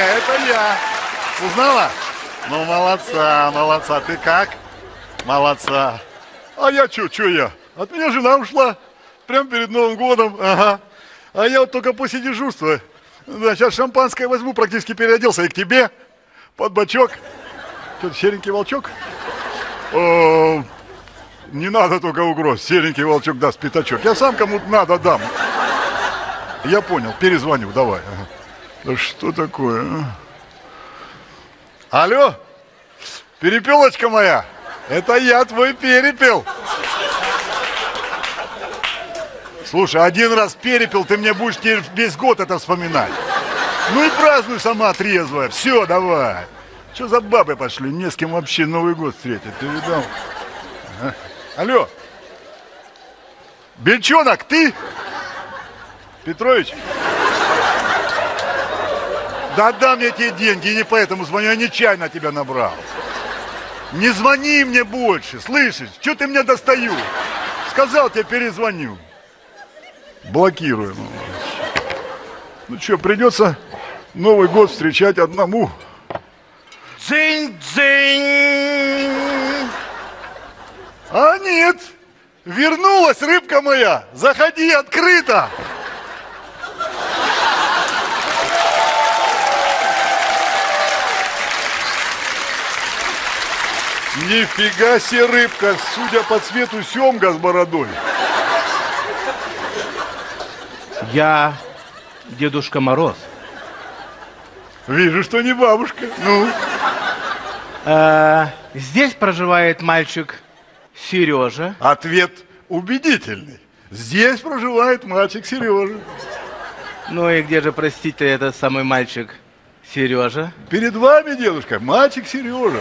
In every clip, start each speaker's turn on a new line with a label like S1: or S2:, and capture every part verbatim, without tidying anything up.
S1: это я. Узнала? Ну, молодца, молодца. Ты как? Молодца. А я чё, чё я? От меня жена ушла. Прям перед Новым годом. Ага. А я вот только после дежурства. Да, сейчас шампанское возьму, практически переоделся и к тебе. Под бочок. Что-то серенький волчок? О, не надо только угроз. Серенький волчок даст пятачок. Я сам кому-то надо дам. Я понял, перезвоню, давай. Ага. Да что такое, а? Алло, перепелочка моя, это я твой перепел. Слушай, один раз перепел, ты мне будешь теперь весь год это вспоминать. Ну и празднуй сама трезвая. Все, давай. Что за бабы пошли? Не с кем вообще Новый год встретить. Ты видал? А? Алло. Бельчонок, ты? Петрович? Да отдам я тебе деньги, и не поэтому звоню, я нечаянно тебя набрал. Не звони мне больше, слышишь? Что ты меня достаешь? Сказал тебе, перезвоню. Блокируем. Ну что, придется Новый год встречать одному. Дзынь-дзынь! А нет, вернулась рыбка моя. Заходи открыто. Нифига себе рыбка, судя по цвету, семга с бородой.
S2: Я Дедушка Мороз.
S1: Вижу, что не бабушка. Ну?
S2: А, здесь проживает мальчик Сережа.
S1: Ответ убедительный. Здесь проживает мальчик Сережа.
S2: Ну и где же, простите, этот самый мальчик Сережа?
S1: Перед вами, дедушка, мальчик Сережа.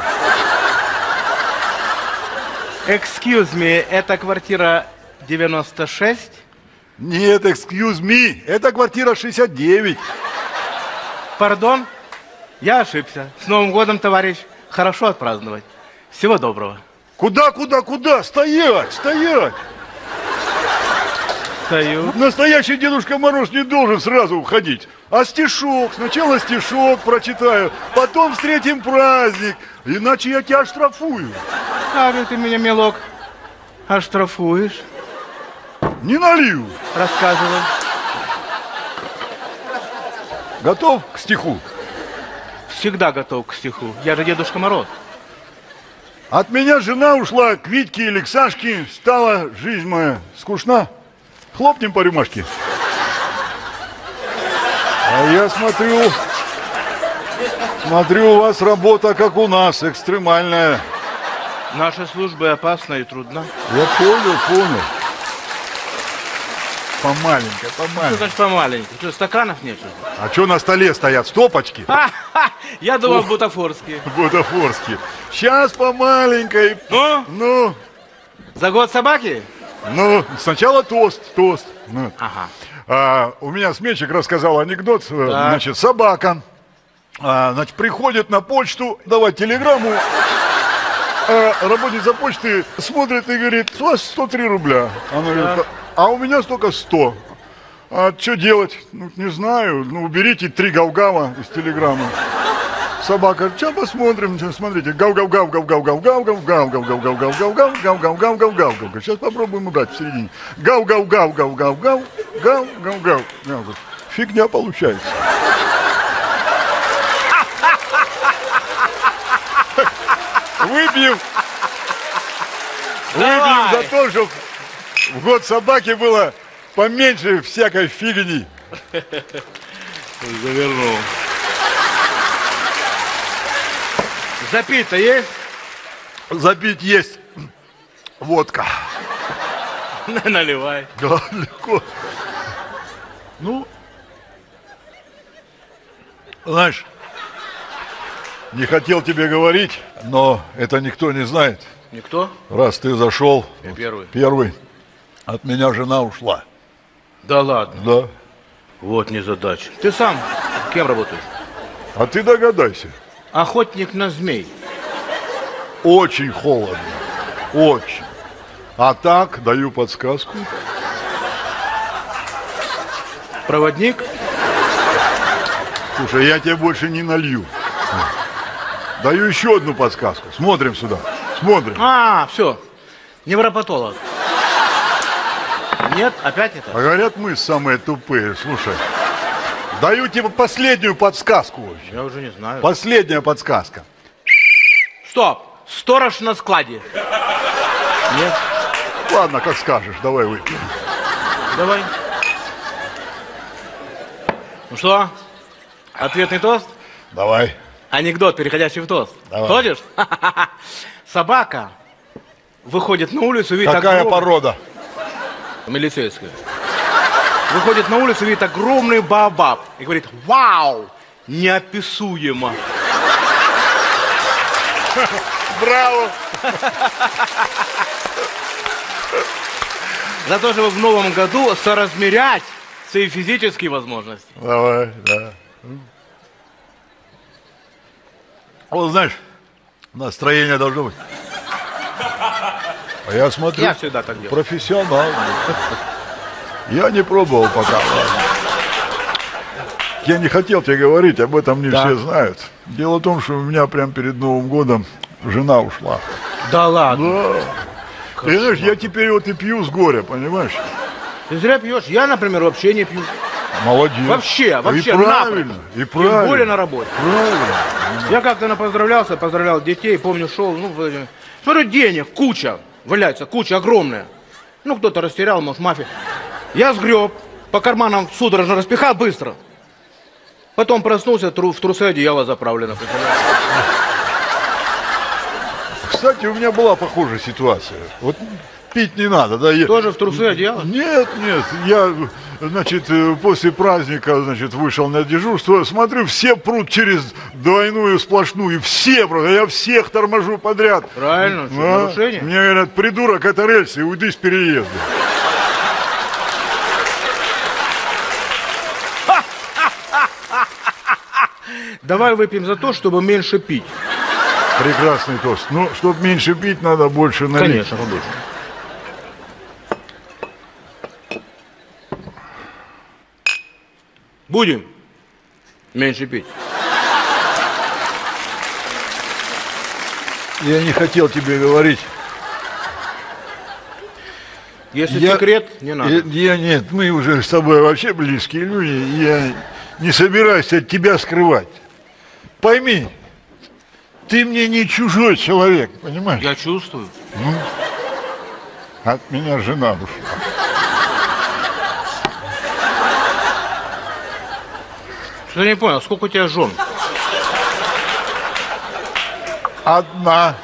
S2: Excuse me, это квартира девяносто шесть?
S1: Нет, excuse me, это квартира шестьдесят девять.
S2: Пардон, я ошибся. С Новым годом, товарищ. Хорошо отпраздновать. Всего доброго.
S1: Куда, куда, куда? Стоять, стоять.
S2: Стою.
S1: Настоящий Дедушка Мороз не должен сразу уходить. А стишок, сначала стишок прочитаю, потом встретим праздник, иначе я тебя оштрафую.
S2: Как же ты меня, милок, оштрафуешь?
S1: Не налью.
S2: Рассказывай.
S1: Готов к стиху?
S2: Всегда готов к стиху. Я же Дедушка Мороз.
S1: От меня жена ушла к Витьке или к Сашке, стала жизнь моя скучна. Хлопнем по рюмашке. А я смотрю, смотрю, у вас работа, как у нас, экстремальная.
S2: Наша служба опасна и трудна.
S1: Я понял, понял. Помаленько,
S2: Что
S1: помаленько.
S2: значит помаленько? Что, стаканов нет? Что ли?
S1: А что на столе стоят? Стопочки?
S2: А-ха! Я думал, бутафорские.
S1: Бутафорские. Сейчас помаленькой.
S2: Ну?
S1: Ну,
S2: За год собаки?
S1: ну, сначала тост, тост. Ну.
S2: Ага.
S1: А, у меня сменщик рассказал анекдот.
S2: Так.
S1: Значит, собака, а, значит, приходит на почту давать телеграмму. А работница почты смотрит и говорит: у вас сто три рубля. Она говорит: а у меня столько сто. А что делать? Ну, не знаю. Ну, уберите три гав-гава из телеграммы. Собака: что посмотрим? Смотрите, гав-гав-гав-гав-гав-гав-гав-гав-гав-гав-гав-гав-гав-гав-гав. Сейчас попробуем убрать в середине. Гав-гав-гав-гав-гав-гав-гав-гав. Фигня получается. Выпьем. Выпьем за то, чтобы в год собаки было поменьше всякой фигни.
S2: Завернул. Запить-то есть?
S1: Запить есть водка.
S2: Наливай.
S1: Да, легко. Ну, знаешь, не хотел тебе говорить, но это никто не знает.
S2: Никто?
S1: Раз ты зашел,
S2: Я первый.
S1: первый, от меня жена ушла.
S2: Да ладно.
S1: Да.
S2: Вот незадача. Ты сам кем работаешь?
S1: А ты догадайся.
S2: Охотник на змей.
S1: Очень холодно. Очень. А так, даю подсказку.
S2: Проводник?
S1: Слушай, я тебе больше не налью. Даю еще одну подсказку. Смотрим сюда. Смотрим.
S2: А, все. Невропатолог. Нет, опять это?
S1: А говорят, мы самые тупые. Слушай, даю тебе последнюю подсказку. вообще.
S2: Я уже не знаю.
S1: Последняя подсказка.
S2: Стоп. Сторож на складе. Нет?
S1: Ладно, как скажешь, давай выпьем.
S2: Давай. Ну что? Ответный тост?
S1: Давай.
S2: Анекдот, переходящий в тост.
S1: Давай.
S2: Ходишь? Собака выходит на улицу, видит
S1: Какая
S2: огромный-
S1: порода?
S2: Милицейская. Выходит на улицу, видит огромный баобаб. И говорит, вау, неописуемо.
S1: Браво!
S2: За то, чтобы в новом году соразмерять свои физические возможности.
S1: Давай, да. Вот знаешь, настроение должно быть. А я смотрю,
S2: Я всегда так делаю.
S1: профессионал. Я не пробовал пока. Я не хотел тебе говорить, об этом не
S2: Да.
S1: все знают. Дело в том, что у меня прямо перед Новым годом жена ушла.
S2: Да ладно.
S1: Да. И знаешь, я теперь вот и пью с горя, понимаешь?
S2: Ты зря пьешь. Я, например, вообще не пью.
S1: Молодец.
S2: Вообще, вообще.
S1: И правильно,
S2: напрочь.
S1: и правильно.
S2: Тем более на работе.
S1: Правильно.
S2: Я как-то на поздравлялся, поздравлял детей, помню, шел, ну, вроде- смотрю, денег куча, валяется, куча огромная. Ну, кто-то растерял, может, мафия. Я сгреб, по карманам судорожно распихал быстро. Потом проснулся, тру- в трусы одеяло заправлено. представляешь?
S1: Кстати, у меня была похожая ситуация. Вот пить не надо, да? я-
S2: Тоже в трусы одеяло?
S1: Нет, нет, я, значит, э, после праздника, значит, вышел на дежурство, смотрю, все прут через двойную сплошную, все, просто, я всех торможу подряд.
S2: Правильно, что,
S1: А?
S2: нарушение?
S1: Мне говорят, придурок, это рельсы, уйди с переезда.
S2: Давай выпьем за то, чтобы меньше пить.
S1: Прекрасный тост. Ну, чтобы меньше пить, надо больше налить.
S2: Конечно, побольше. Будем меньше пить.
S1: Я не хотел тебе говорить.
S2: Если
S1: Я-
S2: секрет, не надо.
S1: Я, я нет, мы уже с тобой вообще близкие люди. Я не собираюсь от тебя скрывать. Пойми, ты мне не чужой человек, понимаешь?
S2: Я чувствую.
S1: От меня жена ушла.
S2: Что я не понял, сколько у тебя жен?
S1: Одна.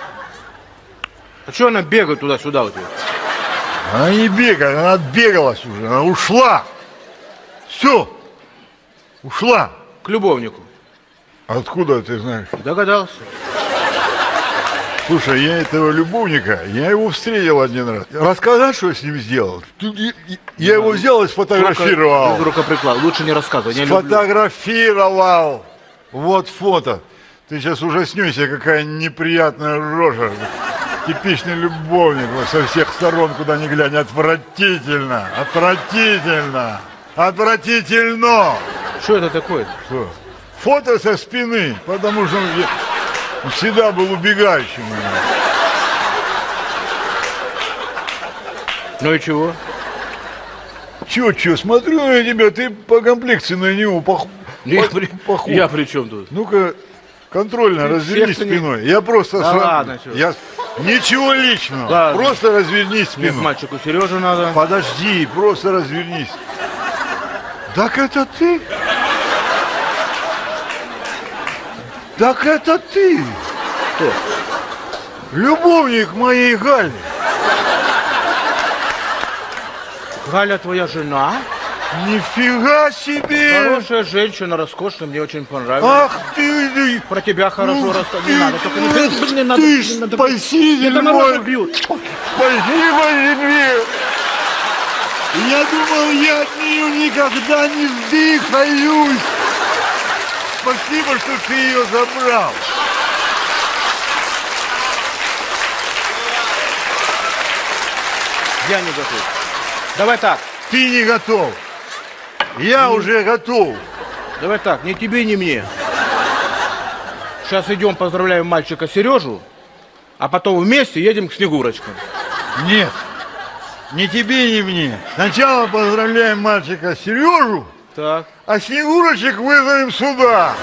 S2: А что она бегает туда-сюда у тебя?
S1: Она не бегает, она отбегалась уже, она ушла. Все, ушла.
S2: К любовнику.
S1: Откуда ты знаешь?
S2: Догадался.
S1: Слушай, я этого любовника, я его встретил один раз. Рассказать, что я с ним сделал? Тут я- Я его взял и сфотографировал.
S2: Без рукоприклада. Лучше не рассказывай. Я люблю.
S1: Сфотографировал. Вот фото. Ты сейчас ужаснешься, какая неприятная рожа. Типичный любовник вот, со всех сторон, куда ни глянь. Отвратительно, отвратительно, отвратительно.
S2: Что это такое?
S1: Что? Фото со спины, потому что я всегда был убегающим.
S2: Ну и чего?
S1: Чё, чё, смотрю на тебя, ты по комплекции на него пох...
S2: Я,
S1: по-
S2: при...
S1: похож.
S2: я при чем тут?
S1: Ну-ка, контрольно,
S2: Ты
S1: развернись
S2: всех-то не-
S1: спиной. Я просто...
S2: Да
S1: сра-
S2: ладно, чё.
S1: Я... Ничего личного,
S2: Ладно.
S1: просто развернись
S2: Нет,
S1: спиной.
S2: мальчику Сережу надо.
S1: Подожди, просто развернись. Так это ты? Так это ты?
S2: Кто?
S1: Любовник моей Гали.
S2: Галя твоя жена?
S1: Нифига себе!
S2: Хорошая женщина, роскошная, мне очень понравилась.
S1: Ах ты! ты-
S2: Про тебя хорошо
S1: ну
S2: рассказать.
S1: ты-
S2: Не надо, только не,
S1: ты
S2: не надо.
S1: ж
S2: не надо.
S1: спаситель
S2: Это нарочно
S1: мой!
S2: бьют.
S1: Спасибо тебе! Я думал, я от нее никогда не вздыхаюсь. Спасибо, что ты ее забрал.
S2: Я не готов. Давай так.
S1: Ты не готов. Я уже готов.
S2: Давай так, ни тебе, ни мне. Сейчас идем поздравляем мальчика Сережу, а потом вместе едем к Снегурочкам.
S1: Нет, ни тебе, ни мне. Сначала поздравляем мальчика Сережу,
S2: Так.
S1: а Снегурочек вызовем сюда.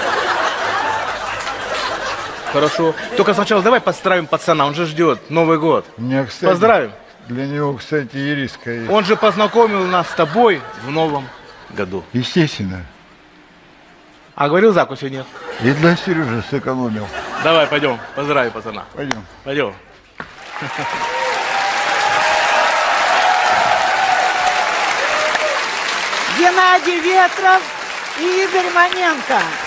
S2: Хорошо. Только сначала давай поздравим пацана, он же ждет Новый год.
S1: У меня, кстати,
S2: Поздравим.
S1: Для него, кстати, ириска есть.
S2: Он же познакомил нас с тобой в новом году.
S1: Естественно.
S2: А говорил, закуси нет.
S1: И для Сережи сэкономил.
S2: Давай, пойдем, поздравим пацана.
S1: Пойдем.
S2: Пойдем.
S3: Геннадий Ветров и Игорь Маненко.